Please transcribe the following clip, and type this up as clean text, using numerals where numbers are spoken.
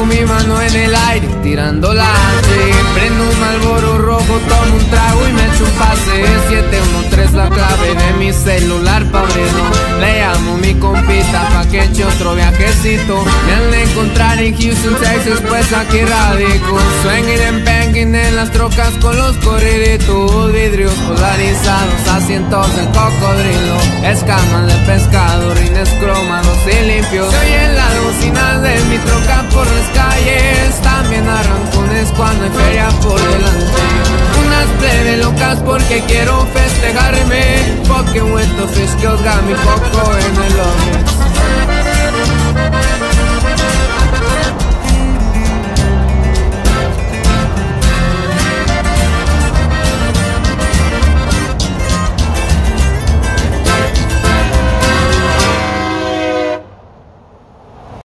Pongo mi mano en el aire, tirando la prendo un Marlboro rojo, tomo un trago y me echo un pase. 713 la clave de mi celular, padrino. Le llamo mi compita pa' que eche otro viajecito. Me han de encontrar en Houston, Texas, pues aquí radico. Swinging and banging en las trocas con los corriditos. Vidrios polarizados, asientos de cocodrilo, escamas de pescado, rines cromados y limpios. Se oyen las bocinas de mi troca por las calles, también arrancones cuando hay feria por delante. Unas plebe locas porque quiero festejarme. Fucking with the fish kills got me coco en el ojo.